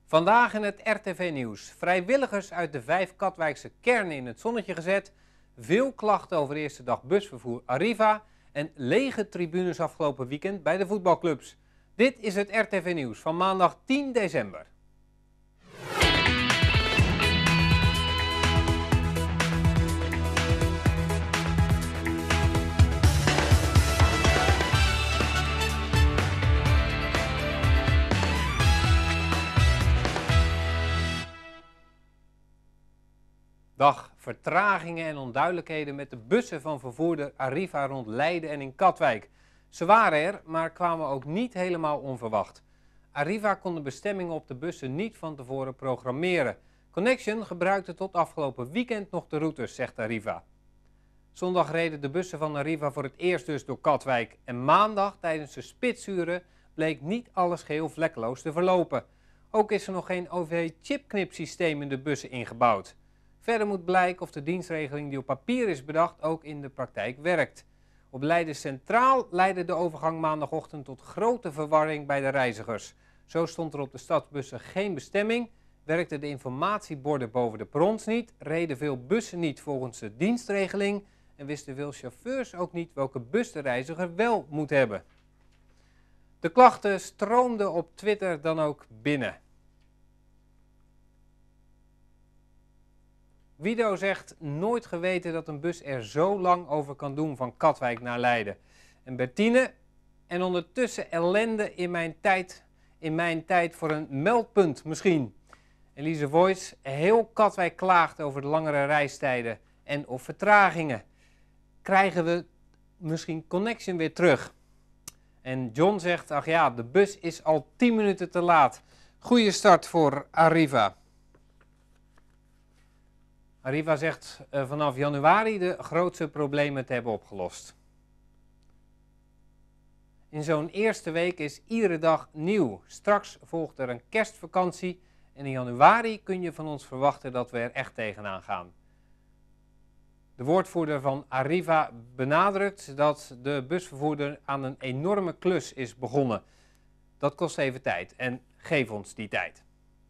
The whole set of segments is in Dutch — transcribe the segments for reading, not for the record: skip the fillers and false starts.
Vandaag in het RTV Nieuws. Vrijwilligers uit de 5 Katwijkse kernen in het zonnetje gezet. Veel klachten over de eerste dag busvervoer Arriva. En lege tribunes afgelopen weekend bij de voetbalclubs. Dit is het RTV Nieuws van maandag 10 december. Dag, vertragingen en onduidelijkheden met de bussen van vervoerder Arriva rond Leiden en in Katwijk. Ze waren er, maar kwamen ook niet helemaal onverwacht. Arriva kon de bestemmingen op de bussen niet van tevoren programmeren. Connection gebruikte tot afgelopen weekend nog de routes, zegt Arriva. Zondag reden de bussen van Arriva voor het eerst dus door Katwijk. En maandag, tijdens de spitsuren, bleek niet alles geheel vlekkeloos te verlopen. Ook is er nog geen OV-chipknipsysteem in de bussen ingebouwd. Verder moet blijken of de dienstregeling die op papier is bedacht ook in de praktijk werkt. Op Leiden Centraal leidde de overgang maandagochtend tot grote verwarring bij de reizigers. Zo stond er op de stadsbussen geen bestemming, werkten de informatieborden boven de perrons niet, reden veel bussen niet volgens de dienstregeling en wisten veel chauffeurs ook niet welke bus de reiziger wel moet hebben. De klachten stroomden op Twitter dan ook binnen. Wido zegt nooit geweten dat een bus er zo lang over kan doen van Katwijk naar Leiden. En Bertine, en ondertussen ellende in mijn tijd voor een meldpunt misschien. Elise Voice, heel Katwijk klaagt over de langere reistijden en of vertragingen. Krijgen we misschien Connection weer terug? En John zegt, ach ja, de bus is al 10 minuten te laat. Goeie start voor Arriva. Arriva zegt vanaf januari de grootste problemen te hebben opgelost. In zo'n eerste week is iedere dag nieuw. Straks volgt er een kerstvakantie en in januari kun je van ons verwachten dat we er echt tegenaan gaan. De woordvoerder van Arriva benadrukt dat de busvervoerder aan een enorme klus is begonnen. Dat kost even tijd en geef ons die tijd.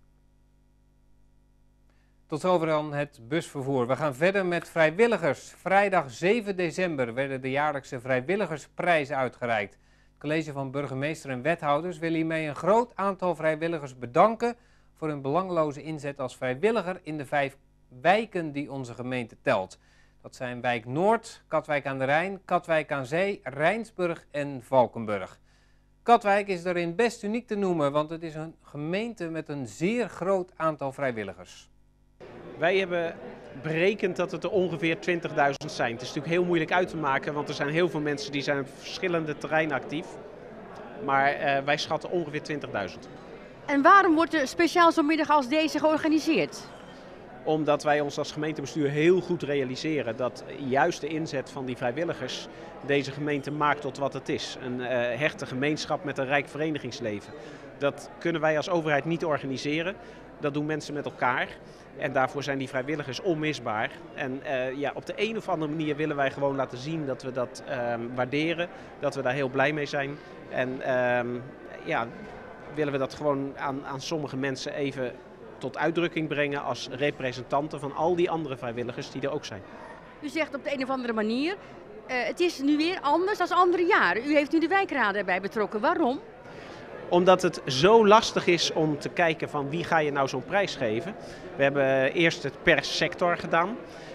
Tot zover dan het busvervoer. We gaan verder met vrijwilligers. Vrijdag 7 december werden de jaarlijkse vrijwilligersprijzen uitgereikt. Het college van burgemeester en wethouders wil hiermee een groot aantal vrijwilligers bedanken voor hun belangloze inzet als vrijwilliger in de 5 wijken die onze gemeente telt. Dat zijn Wijk Noord, Katwijk aan de Rijn, Katwijk aan Zee, Rijnsburg en Valkenburg. Katwijk is daarin best uniek te noemen, want het is een gemeente met een zeer groot aantal vrijwilligers. Wij hebben berekend dat het er ongeveer 20.000 zijn. Het is natuurlijk heel moeilijk uit te maken, want er zijn heel veel mensen die zijn op verschillende terreinen actief. Maar wij schatten ongeveer 20.000. En waarom wordt er speciaal zo'n middag als deze georganiseerd? Omdat wij ons als gemeentebestuur heel goed realiseren dat juist de inzet van die vrijwilligers deze gemeente maakt tot wat het is. Een hechte gemeenschap met een rijk verenigingsleven. Dat kunnen wij als overheid niet organiseren. Dat doen mensen met elkaar. En daarvoor zijn die vrijwilligers onmisbaar. En op de een of andere manier willen wij gewoon laten zien dat we dat waarderen. Dat we daar heel blij mee zijn. En willen we dat gewoon aan sommige mensen even tot uitdrukking brengen als representanten van al die andere vrijwilligers die er ook zijn. U zegt op de een of andere manier, het is nu weer anders dan andere jaren. U heeft nu de wijkraden erbij betrokken. Waarom? Omdat het zo lastig is om te kijken van wie ga je nou zo'n prijs geven. We hebben eerst het per sector gedaan.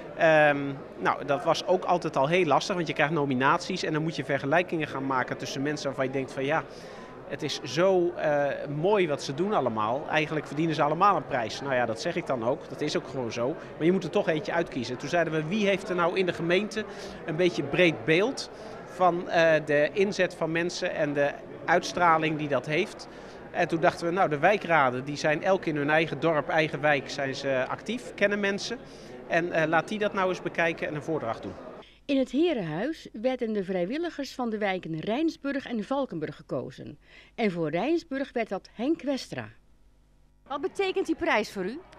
Dat was ook altijd al heel lastig, want je krijgt nominaties en dan moet je vergelijkingen gaan maken tussen mensen waarvan je denkt van ja, het is zo mooi wat ze doen allemaal. Eigenlijk verdienen ze allemaal een prijs. Nou ja, dat zeg ik dan ook. Dat is ook gewoon zo. Maar je moet er toch eentje uitkiezen. Toen zeiden we, wie heeft er nou in de gemeente een beetje breed beeld van de inzet van mensen en de uitstraling die dat heeft. En toen dachten we, nou de wijkraden die zijn elk in hun eigen dorp, eigen wijk zijn ze actief, kennen mensen. En laat die dat nou eens bekijken en een voordracht doen. In het Herenhuis werden de vrijwilligers van de wijken Rijnsburg en Valkenburg gekozen. En voor Rijnsburg werd dat Henk Westra. Wat betekent die prijs voor u?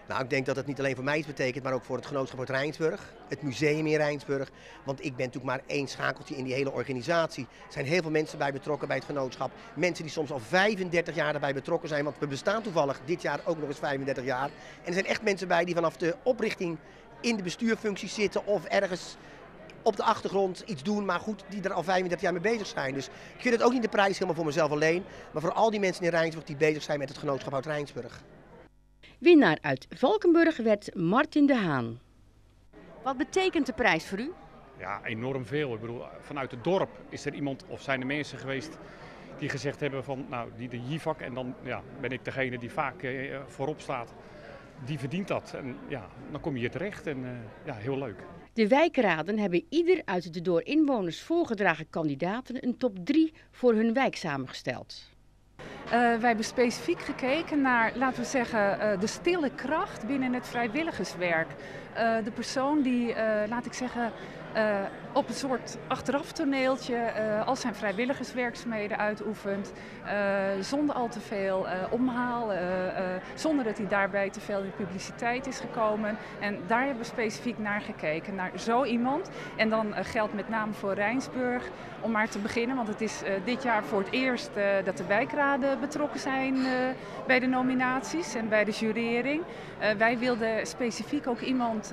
Nou, ik denk dat het niet alleen voor mij iets betekent, maar ook voor het genootschap uit Rijnsburg, het museum in Rijnsburg. Want ik ben natuurlijk maar één schakeltje in die hele organisatie. Er zijn heel veel mensen bij betrokken bij het genootschap. Mensen die soms al 35 jaar erbij betrokken zijn, want we bestaan toevallig dit jaar ook nog eens 35 jaar. En er zijn echt mensen bij die vanaf de oprichting in de bestuurfuncties zitten of ergens op de achtergrond iets doen, maar goed, die er al 35 jaar mee bezig zijn. Dus ik vind het ook niet de prijs helemaal voor mezelf alleen, maar voor al die mensen in Rijnsburg die bezig zijn met het genootschap uit Rijnsburg. Winnaar uit Valkenburg werd Martin de Haan. Wat betekent de prijs voor u? Ja, enorm veel. Ik bedoel, vanuit het dorp is er iemand of zijn er mensen geweest die gezegd hebben van, nou, de JIVAC, en dan ben ik degene die vaak voorop staat, die verdient dat. En ja, dan kom je hier terecht en heel leuk. De wijkraden hebben ieder uit de door inwoners voorgedragen kandidaten een top 3 voor hun wijk samengesteld. Wij hebben specifiek gekeken naar, laten we zeggen, de stille kracht binnen het vrijwilligerswerk. De persoon die, laat ik zeggen, op een soort achteraftoneeltje al zijn vrijwilligerswerkzaamheden uitoefent. Zonder al te veel omhaal, zonder dat hij daarbij te veel in de publiciteit is gekomen. En daar hebben we specifiek naar gekeken, naar zo iemand. En dan geldt met name voor Rijnsburg, om maar te beginnen, want het is dit jaar voor het eerst dat de wijkraden betrokken zijn bij de nominaties en bij de jurering. Wij wilden specifiek ook iemand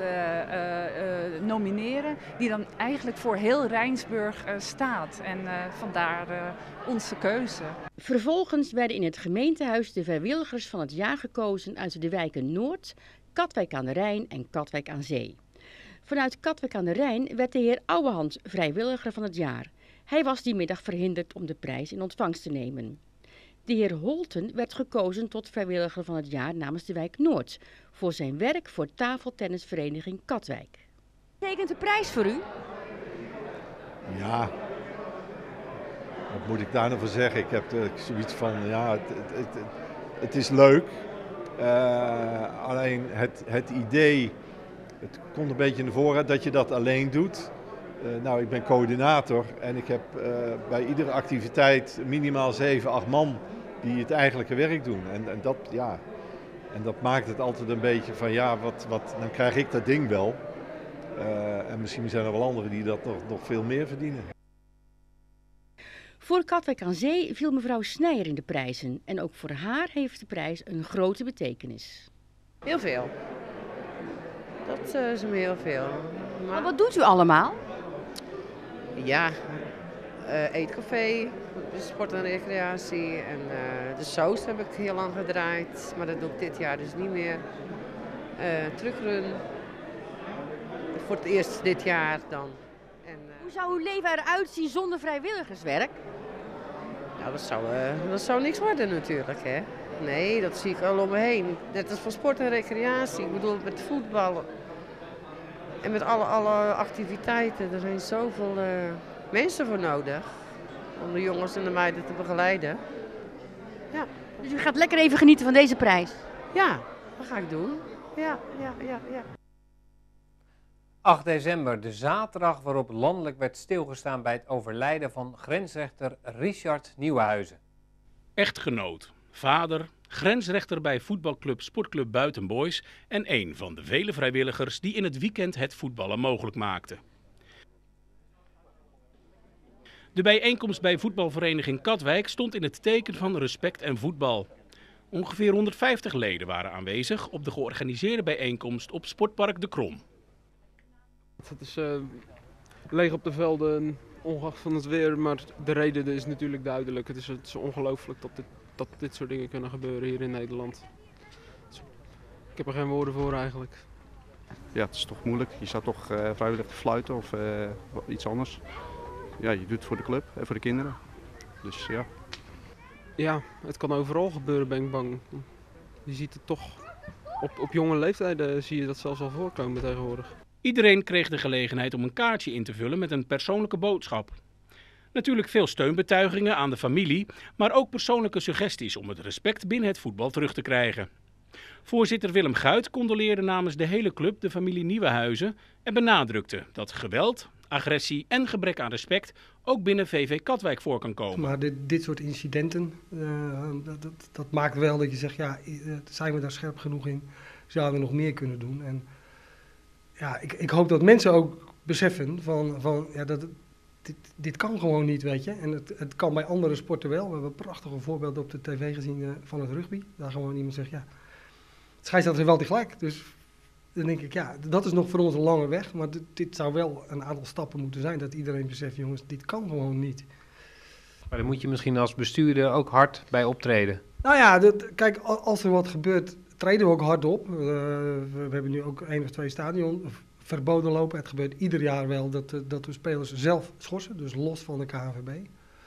nomineren die dan eigenlijk voor heel Rijnsburg staat. En vandaar onze keuze. Vervolgens werden in het gemeentehuis de vrijwilligers van het jaar gekozen uit de wijken Noord, Katwijk aan de Rijn en Katwijk aan Zee. Vanuit Katwijk aan de Rijn werd de heer Ouwehand vrijwilliger van het jaar. Hij was die middag verhinderd om de prijs in ontvangst te nemen. De heer Holten werd gekozen tot vrijwilliger van het jaar namens de wijk Noord voor zijn werk voor tafeltennisvereniging Katwijk. Betekent de prijs voor u? Ja, wat moet ik daar nou voor zeggen? Ik heb zoiets van, ja, het is leuk. Alleen het idee, het komt een beetje naar voren dat je dat alleen doet. Nou, ik ben coördinator en ik heb bij iedere activiteit minimaal 7, 8 man die het eigenlijke werk doen. En dat maakt het altijd een beetje van, ja, dan krijg ik dat ding wel. En misschien zijn er wel anderen die dat nog veel meer verdienen. Voor Katwijk aan Zee viel mevrouw Snijer in de prijzen. En ook voor haar heeft de prijs een grote betekenis. Heel veel. Dat is hem heel veel. Maar wat doet u allemaal? Ja, eetcafé, sport en recreatie. En de saus heb ik heel lang gedraaid. Maar dat doe ik dit jaar dus niet meer. Truckrun. Voor het eerst dit jaar dan. Hoe zou uw leven eruit zien zonder vrijwilligerswerk? Nou, dat zou niks worden natuurlijk, hè. Nee, dat zie ik al om me heen. Net als voor sport en recreatie. Ik bedoel, met voetballen. En met alle activiteiten. Er zijn zoveel mensen voor nodig. Om de jongens en de meiden te begeleiden. Ja. Dus u gaat lekker even genieten van deze prijs? Ja, dat ga ik doen. Ja. 8 december, de zaterdag waarop landelijk werd stilgestaan bij het overlijden van grensrechter Richard Nieuwenhuizen. Echtgenoot, vader, grensrechter bij voetbalclub Sportclub Buitenboys en een van de vele vrijwilligers die in het weekend het voetballen mogelijk maakten. De bijeenkomst bij voetbalvereniging Katwijk stond in het teken van respect en voetbal. Ongeveer 150 leden waren aanwezig op de georganiseerde bijeenkomst op Sportpark De Krom. Het is leeg op de velden, ongeacht van het weer, maar de reden is natuurlijk duidelijk. Het is ongelooflijk dat dit soort dingen kunnen gebeuren hier in Nederland. Ik heb er geen woorden voor eigenlijk. Ja, het is toch moeilijk. Je zou toch vrijwillig fluiten of iets anders. Ja, je doet het voor de club en voor de kinderen. Dus ja. Ja, het kan overal gebeuren, ben ik bang. Je ziet het toch, op jonge leeftijden zie je dat zelfs al voorkomen tegenwoordig. Iedereen kreeg de gelegenheid om een kaartje in te vullen met een persoonlijke boodschap. Natuurlijk veel steunbetuigingen aan de familie, maar ook persoonlijke suggesties om het respect binnen het voetbal terug te krijgen. Voorzitter Willem Guit condoleerde namens de hele club de familie Nieuwenhuizen en benadrukte dat geweld, agressie en gebrek aan respect ook binnen VV Katwijk voor kan komen. Maar dit soort incidenten, dat maakt wel dat je zegt, ja, zijn we daar scherp genoeg in? zouden we nog meer kunnen doen. En ja, ik hoop dat mensen ook beseffen van ja, dat dit kan gewoon niet, weet je. En het kan bij andere sporten wel. We hebben prachtige voorbeelden op de tv gezien van het rugby. Daar gewoon iemand zegt, ja, het scheidsrechter heeft altijd gelijk. Dus dan denk ik, ja, dat is nog voor ons een lange weg. Maar dit zou wel een aantal stappen moeten zijn. Dat iedereen beseft, jongens, dit kan gewoon niet. Maar dan moet je misschien als bestuurder ook hard bij optreden. Nou ja, kijk, als er wat gebeurt, treden we ook hard op. We hebben nu ook 1 of 2 stadion verboden lopen. Het gebeurt ieder jaar wel dat we spelers zelf schorsen, dus los van de KNVB.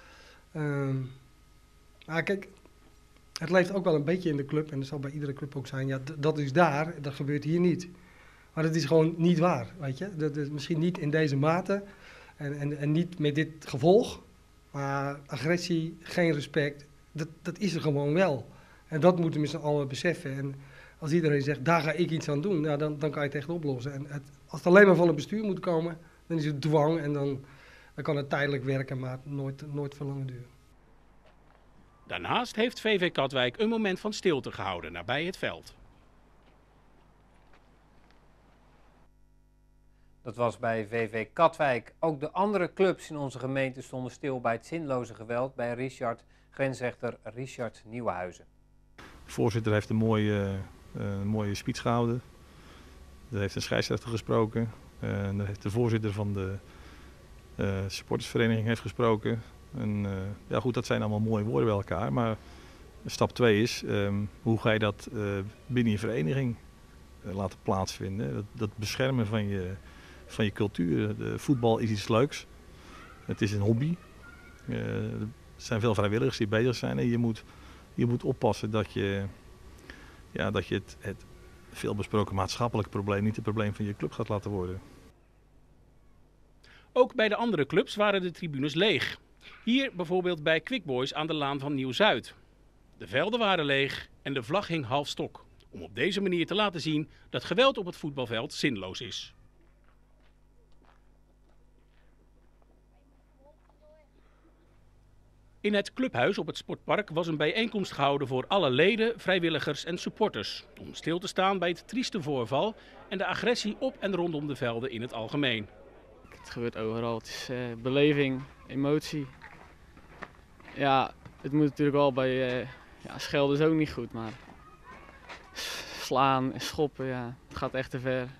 Maar kijk, het leeft ook wel een beetje in de club en dat zal bij iedere club ook zijn. Ja, dat is daar, dat gebeurt hier niet. Maar dat is gewoon niet waar, weet je. Dat is misschien niet in deze mate en niet met dit gevolg. Maar agressie, geen respect, dat is er gewoon wel. En dat moeten we met z'n allen beseffen. En als iedereen zegt, daar ga ik iets aan doen, nou, dan kan je het echt oplossen. En als het alleen maar van het bestuur moet komen, dan is het dwang en dan kan het tijdelijk werken, maar nooit voor lange duur. Daarnaast heeft VV Katwijk een moment van stilte gehouden nabij het veld. Dat was bij VV Katwijk. Ook de andere clubs in onze gemeente stonden stil bij het zinloze geweld bij Richard, grensrechter Richard Nieuwenhuizen. De voorzitter heeft een mooie speech gehouden. Er heeft een scheidsrechter gesproken. Er heeft de voorzitter van de supportersvereniging heeft gesproken. En, ja goed, dat zijn allemaal mooie woorden bij elkaar. Maar stap 2 is, hoe ga je dat binnen je vereniging laten plaatsvinden? Dat beschermen van je cultuur. Voetbal is iets leuks. Het is een hobby. Er zijn veel vrijwilligers die bezig zijn. En je moet oppassen dat je het veel besproken maatschappelijk probleem niet het probleem van je club gaat laten worden. Ook bij de andere clubs waren de tribunes leeg. Hier bijvoorbeeld bij Quick Boys aan de Laan van Nieuw-Zuid. De velden waren leeg en de vlag hing half stok. Om op deze manier te laten zien dat geweld op het voetbalveld zinloos is. In het clubhuis op het sportpark was een bijeenkomst gehouden voor alle leden, vrijwilligers en supporters. Om stil te staan bij het trieste voorval en de agressie op en rondom de velden in het algemeen. Het gebeurt overal. Het is beleving, emotie. Ja, het moet natuurlijk wel bij schelden is ook niet goed, maar slaan en schoppen, ja, het gaat echt te ver.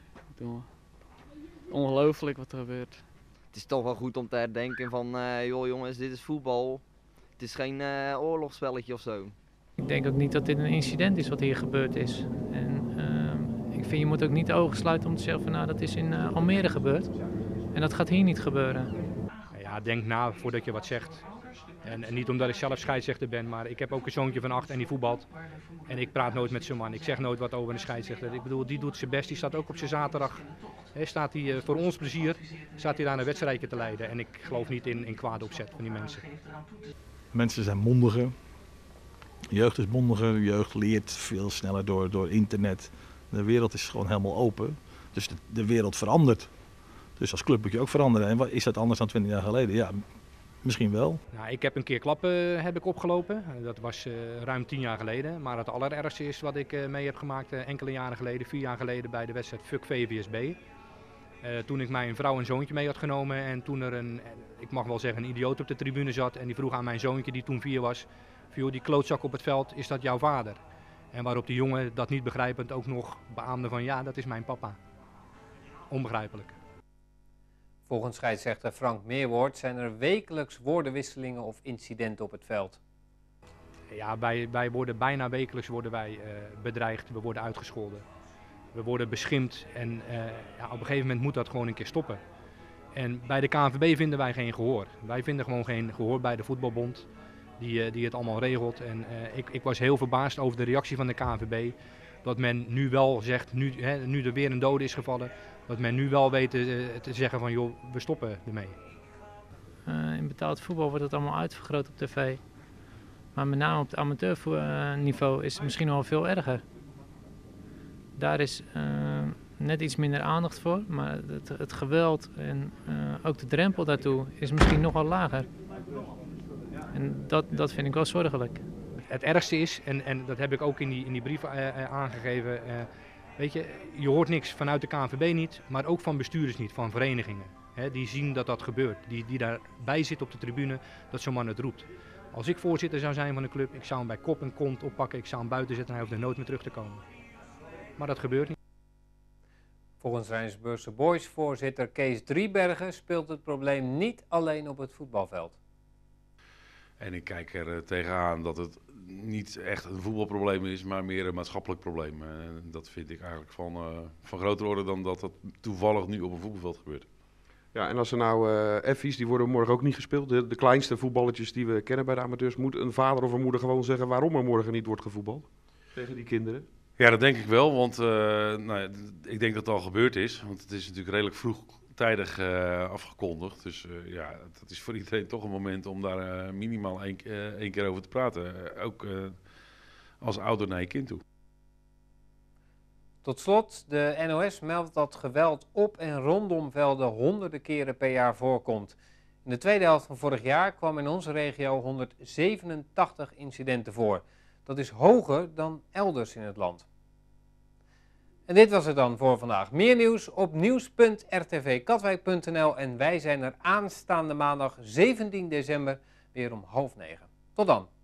Ongelooflijk wat er gebeurt. Het is toch wel goed om te herdenken van, joh jongens, dit is voetbal. Het is geen oorlogsspelletje of zo. Ik denk ook niet dat dit een incident is wat hier gebeurd is. En ik vind je moet ook niet de ogen sluiten om te zeggen van nou dat is in Almere gebeurd. En dat gaat hier niet gebeuren. Ja, denk na voordat je wat zegt. En niet omdat ik zelf scheidsrechter ben, maar ik heb ook een zoontje van 8 en die voetbalt. En ik praat nooit met zijn man. Ik zeg nooit wat over een scheidsrechter. Ik bedoel, die doet zijn best. Die staat ook op zijn zaterdag. Staat hij voor ons plezier, staat hij daar een wedstrijdje te leiden. En ik geloof niet in kwade opzet van die mensen. Mensen zijn mondiger. Jeugd is mondiger. Jeugd leert veel sneller door internet. De wereld is gewoon helemaal open. Dus de wereld verandert. Dus als club moet je ook veranderen. En is dat anders dan 20 jaar geleden? Ja, misschien wel. Nou, ik heb een keer klappen opgelopen. Dat was ruim 10 jaar geleden. Maar het allerergste is wat ik mee heb gemaakt enkele jaren geleden, 4 jaar geleden bij de wedstrijd Fuck VVSB. Toen ik mijn vrouw en zoontje mee had genomen en toen er ik mag wel zeggen, een idioot op de tribune zat. En die vroeg aan mijn zoontje, die toen 4 was, joh, die klootzak op het veld, is dat jouw vader? En waarop die jongen dat niet begrijpend ook nog beaamde van ja, dat is mijn papa. Onbegrijpelijk. Volgens scheidsrechter Frank Meerwoord zijn er wekelijks woordenwisselingen of incidenten op het veld. Ja, wij worden bijna wekelijks bedreigd, we worden uitgescholden. We worden beschimpt en op een gegeven moment moet dat gewoon een keer stoppen. En bij de KNVB vinden wij geen gehoor. Wij vinden gewoon geen gehoor bij de voetbalbond die het allemaal regelt. En ik was heel verbaasd over de reactie van de KNVB. Dat men nu wel zegt, nu er weer een dode is gevallen, dat men nu wel weet te zeggen van joh, we stoppen ermee. In betaald voetbal wordt het allemaal uitvergroot op tv. Maar met name op het amateurniveau is het misschien wel veel erger. Daar is net iets minder aandacht voor, maar het geweld en ook de drempel daartoe is misschien nogal lager. En dat vind ik wel zorgelijk. Het ergste is, en dat heb ik ook in die brief aangegeven, Weet je, je hoort niks vanuit de KNVB niet, maar ook van bestuurders niet, van verenigingen. Die zien dat dat gebeurt, die daarbij zitten op de tribune, dat zo'n man het roept. Als ik voorzitter zou zijn van de club, ik zou hem bij kop en kont oppakken, ik zou hem buiten zetten en hij hoeft er nooit meer terug te komen. Maar dat gebeurt niet. Volgens Rijnsburgse Boys voorzitter Kees Driebergen speelt het probleem niet alleen op het voetbalveld. En ik kijk er tegenaan dat het niet echt een voetbalprobleem is, maar meer een maatschappelijk probleem. Dat vind ik eigenlijk van grotere orde dan dat het toevallig nu op een voetbalveld gebeurt. Ja, en als er nou effies, die worden morgen ook niet gespeeld. De kleinste voetballetjes die we kennen bij de amateurs. Moet een vader of een moeder gewoon zeggen waarom er morgen niet wordt gevoetbald? Tegen die kinderen? Ja, dat denk ik wel, want ik denk dat het al gebeurd is. Want het is natuurlijk redelijk vroegtijdig afgekondigd. Dus ja, dat is voor iedereen toch een moment om daar minimaal één keer over te praten. Ook als ouder naar je kind toe. Tot slot, de NOS meldt dat geweld op en rondom velden honderden keren per jaar voorkomt. In de tweede helft van vorig jaar kwam in onze regio 187 incidenten voor. Dat is hoger dan elders in het land. En dit was het dan voor vandaag. Meer nieuws op nieuws.rtvkatwijk.nl en wij zijn er aanstaande maandag 17 december weer om 8:30. Tot dan.